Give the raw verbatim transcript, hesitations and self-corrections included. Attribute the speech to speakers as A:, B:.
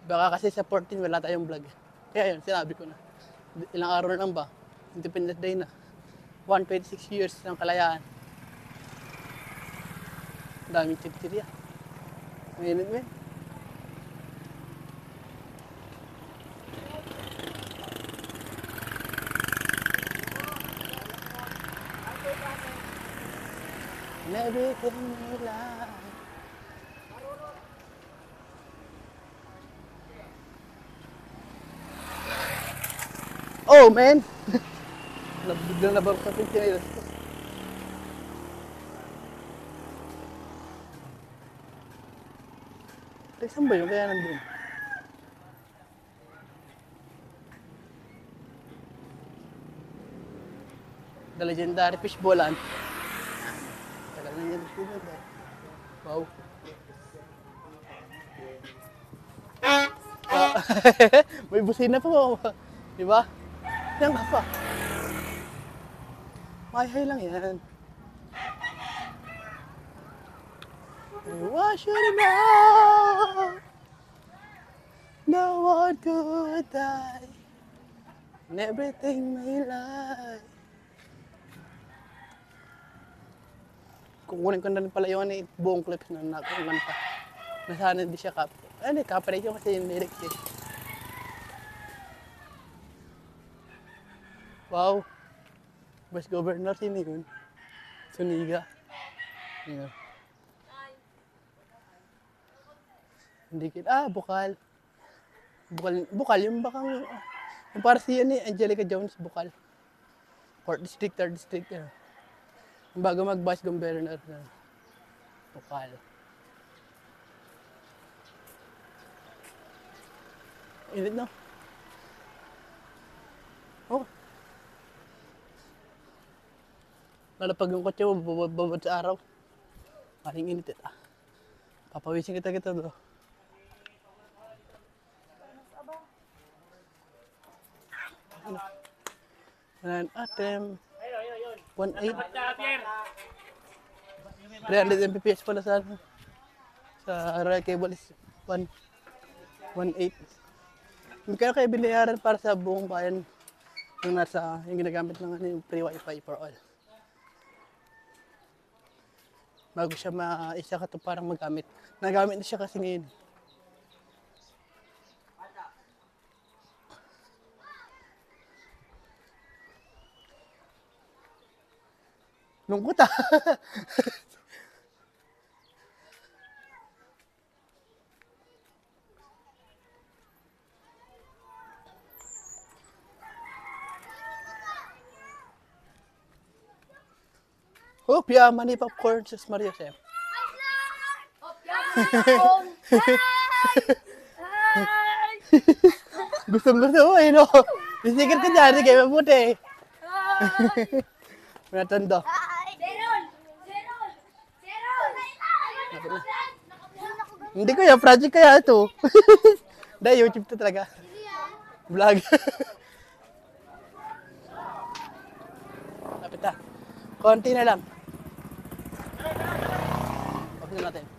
A: Baka kasi sa fourteen wala tayong vlog. Kaya yun, sinabi ko na. Ilang araw na lang ba? Independence Day na. one hundred twenty-six years ng kalayaan. Daming chip-chip yan. Mainit mo yun. And everything in life. Oh, man! Biglang nabarok sa pintinelas ko. Teka, saan ba yun? Kaya nandun? The legendary fish bolan. Tagal na yan. Wow. Ah, may busina pa mo. Di ba? Yan ka pa. Mahay lang yan. I want you to know no one could die and everything may lie. Kukunin ko na rin pala yung ano, buong clips na nakakanta. Nasana hindi siya cap. Ano, copyright yung kasi yung lyrics eh. Wow. Vice Governor, sino yun? Suniga. Yun. Hindi kita. Ah, Bukal. Bukal, Bukal yung bakang... Yung para si yan eh, Angelica Jones, Bukal. fourth District, third District. Yun. Yung bago mag-Vice Governor na Bukal. Init no? Oh. Lalapag yung kotse mo, babad sa araw. Maring init ito. Papawisin kita kita bro. Ano? One atem. one eight. three hundred M P P S pala sa ano. Sa Royal Cable is one eight. Kaya kayo binayaran para sa buong bayan yung nasa, yung ginagamit ng ano, yung free wifi for all. Bago siya ma-isa ka to parang magamit. Nagamit na siya kasi ngayon. Lungkot ah. Hopya, mani popcorn, sis Maria Chef. Gustong gusto mo eh, no? Bisikit ka dyan, sige, mabuti. Manatando.
B: Zeron! Zeron! Zeron!
A: Hindi ko yan, project kaya ito. Dahil YouTube to talaga. Vlog. Lapit na. Konti na lang. Off na natin.